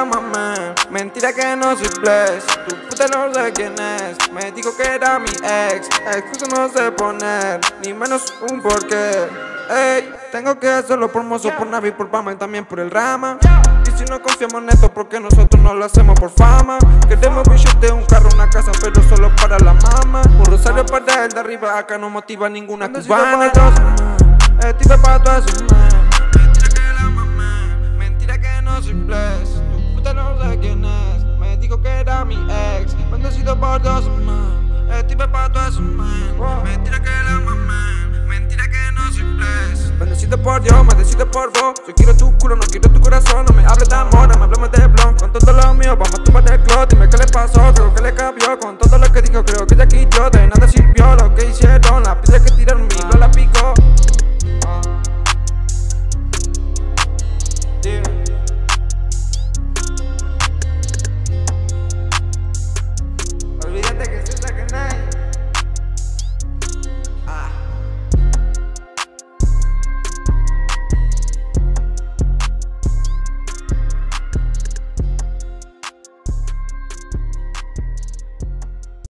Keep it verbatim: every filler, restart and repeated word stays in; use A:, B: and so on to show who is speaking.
A: la mamá. Mentira que no soy bless. Tu puta no sé quién es. Me dijo que era mi ex. Excusa no sé poner, ni menos un porqué. Ey, tengo que hacerlo por mozo, por Navi, por Pama y también por el Rama. Y si no confiamos en esto, porque nosotros no lo hacemos por fama. Queremos billete, un carro, una casa, pero solo para la mama. Un rosario para el de arriba, acá no motiva ninguna cubana. Estoy preparado para su man. Mentira que la mamá, mentira que no soy bless. Tu puta no sé quién es. Me dijo que era mi ex. Bendecido por Dios, man. Estoy preparado para su man. Mentira que la mamá, mentira que no soy bless. Bendecido por Dios, maldecido por vos. Yo quiero tu culo, no quiero tu corazón. No me hables de amor, no me hables